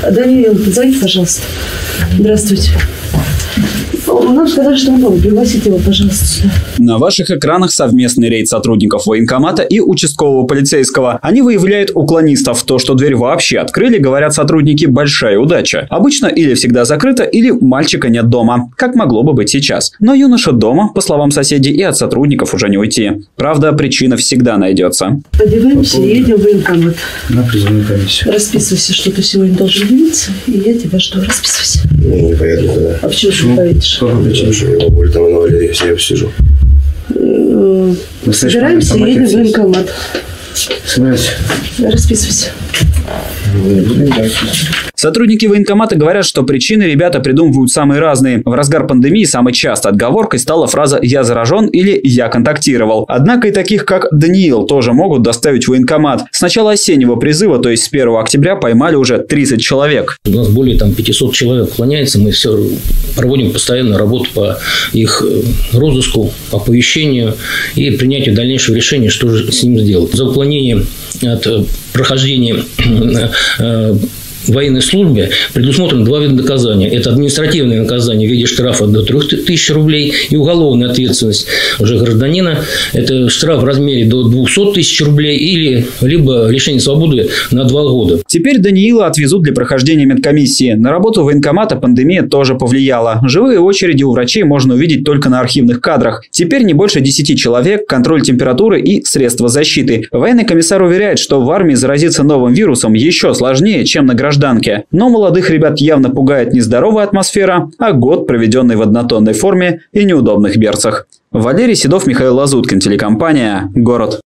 Даниил, зайди, пожалуйста. Здравствуйте. Нам сказали, что он дома. Пригласите его, пожалуйста, сюда. На ваших экранах совместный рейд сотрудников военкомата и участкового полицейского. Они выявляют уклонистов. То, что дверь вообще открыли, говорят сотрудники, большая удача. Обычно или всегда закрыта, или мальчика нет дома. Как могло бы быть сейчас. Но юноша дома, по словам соседей, и от сотрудников уже не уйти. Правда, причина всегда найдется. Одеваемся и едем в военкомат. На призывную комиссию. Расписывайся, что ты сегодня должен явиться, и я тебя жду. Расписывайся. Я не поеду туда. А почему ты не поедешь? Потому что его боль там инвалид, я себе сижу. Собираемся и едем в военкомат. Собирайся. Расписывайся. Сотрудники военкомата говорят, что причины ребята придумывают самые разные. В разгар пандемии самой частой отговоркой стала фраза «я заражен» или «я контактировал». Однако и таких, как Даниил, тоже могут доставить в военкомат. С начала осеннего призыва, то есть с 1 октября, поймали уже 30 человек. У нас более 500 человек уклоняется. Мы все проводим постоянно работу по их розыску, оповещению и принятию дальнейшего решения, что же с ним сделать. За уклонение от прохождения в военной службе предусмотрено два вида наказания. Это административное наказание в виде штрафа до 3000 рублей и уголовная ответственность уже гражданина. Это штраф в размере до 200 тысяч рублей или либо лишение свободы на 2 года. Теперь Даниила отвезут для прохождения медкомиссии. На работу военкомата пандемия тоже повлияла. Живые очереди у врачей можно увидеть только на архивных кадрах. Теперь не больше 10 человек, контроль температуры и средства защиты. Военный комиссар уверяет, что в армии заразиться новым вирусом еще сложнее, чем на гражданке. Но молодых ребят явно пугает не здоровая атмосфера, а год, проведенный в однотонной форме и неудобных берцах. Валерий Седов, Михаил Лазуткин, телекомпания «Город».